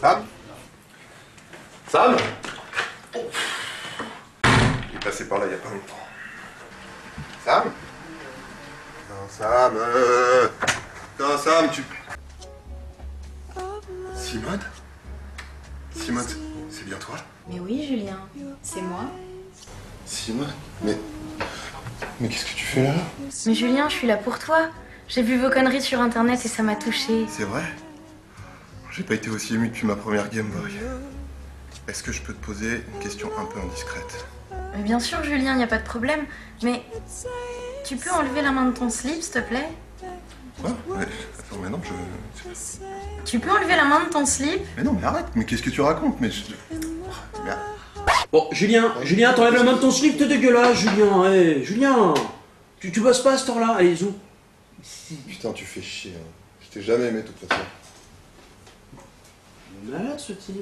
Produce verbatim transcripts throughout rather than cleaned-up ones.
Sam Sam oh. Il est passé par là il y a pas longtemps. Sam Non, Sam euh... Non, Sam, tu... Simone Simone, c'est bien toi? Mais oui, Julien, c'est moi. Simone Mais... Mais qu'est-ce que tu fais là? Mais Julien, je suis là pour toi. J'ai vu vos conneries sur internet et ça m'a touchée. C'est vrai? J'ai pas été aussi ému depuis ma première Game Boy. Est-ce que je peux te poser une question un peu indiscrète? Mais bien sûr, Julien, y a pas de problème. Mais tu peux enlever la main de ton slip, s'il te plaît? Quoi? Mais, attends, mais non, je... Tu peux enlever la main de ton slip? Mais non, mais arrête, mais qu'est-ce que tu racontes? Mais je... Mais... Bon, Julien, Julien, t'enlèves la main de ton slip, t'es dégueulasse, Julien, hé, hey, Julien, tu, tu bosses pas à cette heure-là, allez, zou. Putain, tu fais chier, hein. Je t'ai jamais aimé, de toute façon. Il est malade, ce type.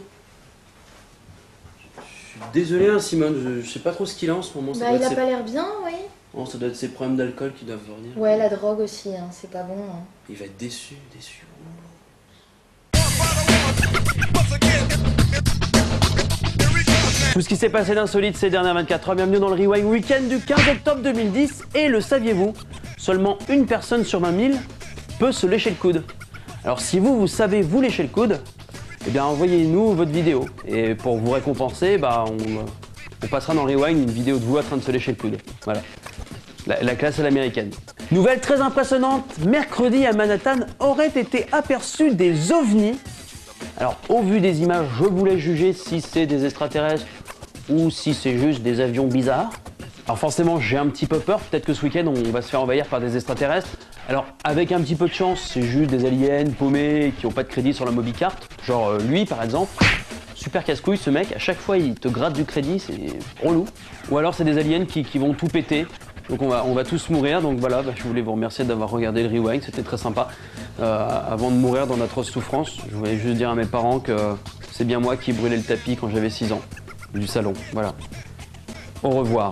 Je suis désolé, hein, Simone, je, je sais pas trop ce qu'il a en ce moment. Ça Bah, il a ses... pas l'air bien, oui. Oh, ça doit être ses problèmes d'alcool qui doivent revenir. Ouais, la drogue aussi, hein, c'est pas bon. Hein. Il va être déçu, déçu. Tout ce qui s'est passé d'insolite ces dernières vingt-quatre heures, bienvenue dans le Rewind Week-end du quinze octobre deux mille dix. Et le saviez-vous, seulement une personne sur vingt mille peut se lécher le coude. Alors si vous, vous savez vous lécher le coude, eh bien envoyez-nous votre vidéo. Et pour vous récompenser, bah, on, on passera dans le Rewind une vidéo de vous en train de se lécher le coude. Voilà. La, la classe à l'américaine. Nouvelle très impressionnante, mercredi à Manhattan auraient été aperçus des ovnis. Alors au vu des images, je voulais juger si c'est des extraterrestres ou si c'est juste des avions bizarres. Alors forcément j'ai un petit peu peur, peut-être que ce week-end on va se faire envahir par des extraterrestres. Alors avec un petit peu de chance, c'est juste des aliens paumés qui n'ont pas de crédit sur la mobicart. Genre euh, lui par exemple, super casse-couille ce mec, à chaque fois il te gratte du crédit, c'est relou. Ou alors c'est des aliens qui, qui vont tout péter. Donc on va, on va tous mourir, donc voilà, bah, je voulais vous remercier d'avoir regardé le Rewind, c'était très sympa. Euh, avant de mourir dans d'atroces souffrances, je voulais juste dire à mes parents que c'est bien moi qui brûlais le tapis quand j'avais six ans, du salon, voilà. Au revoir.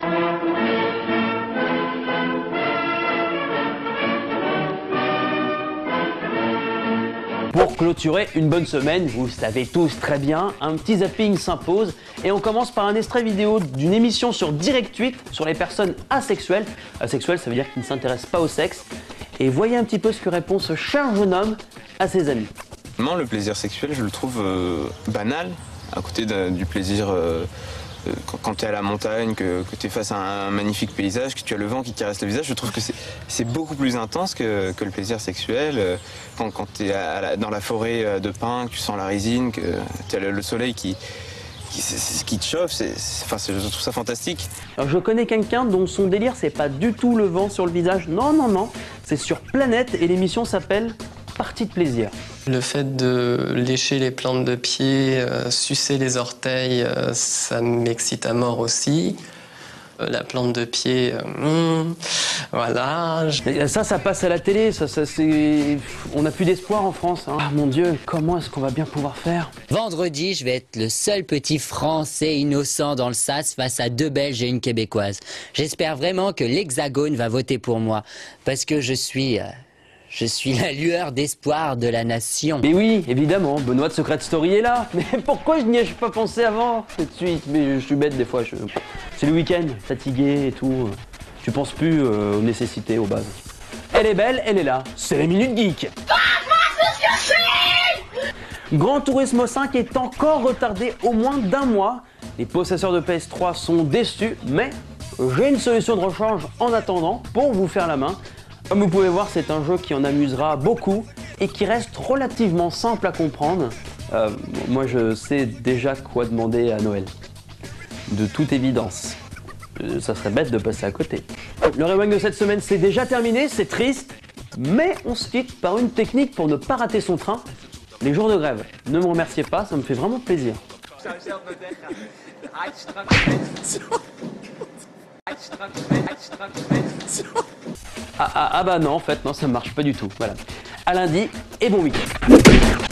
Pour clôturer une bonne semaine, vous le savez tous très bien, un petit zapping s'impose et on commence par un extrait vidéo d'une émission sur Direct huit sur les personnes asexuelles. Asexuelles, ça veut dire qu'ils ne s'intéressent pas au sexe. Et voyez un petit peu ce que répond ce cher jeune homme à ses amis. Le plaisir sexuel, je le trouve euh, banal, à côté de, du plaisir euh, euh, quand, quand tu es à la montagne, que, que tu es face à un magnifique paysage, que tu as le vent qui caresse le visage. Je trouve que c'est beaucoup plus intense que, que le plaisir sexuel. Euh, quand quand tu es dans la forêt de pins, que tu sens la résine, que tu as le, le soleil qui, qui, qui te chauffe, c'est, enfin, je trouve ça fantastique. Alors je connais quelqu'un dont son délire, c'est pas du tout le vent sur le visage. Non, non, non, c'est sur Planète et l'émission s'appelle Partie de plaisir. Le fait de lécher les plantes de pied, euh, sucer les orteils, euh, ça m'excite à mort aussi. Euh, la plante de pied, euh, mmh, voilà. Et ça, ça passe à la télé, ça, ça, c'est... on n'a plus d'espoir en France. Hein. Ah mon Dieu, comment est-ce qu'on va bien pouvoir faire? Vendredi, je vais être le seul petit Français innocent dans le sas face à deux Belges et une Québécoise. J'espère vraiment que l'Hexagone va voter pour moi, parce que je suis... Euh... Je suis la lueur d'espoir de la nation. Mais oui, évidemment, Benoît de Secret Story est là. Mais pourquoi je n'y ai pas pensé avant tout de suite? Mais je suis bête des fois. Je... C'est le week-end, fatigué et tout. Tu penses plus euh, aux nécessités, aux bases. Elle est belle, elle est là. C'est la Minute Geek. Gran Turismo cinq est encore retardé au moins d'un mois. Les possesseurs de P S trois sont déçus, mais j'ai une solution de rechange en attendant pour vous faire la main. Comme vous pouvez voir, c'est un jeu qui en amusera beaucoup et qui reste relativement simple à comprendre. Euh, moi, je sais déjà quoi demander à Noël. De toute évidence. Euh, ça serait bête de passer à côté. Le Rewind de cette semaine, c'est déjà terminé, c'est triste. Mais on se quitte par une technique pour ne pas rater son train. Les jours de grève. Ne me remerciez pas, ça me fait vraiment plaisir. Ah, ah, ah bah non, en fait, non, ça marche pas du tout. Voilà. À lundi et bon week-end.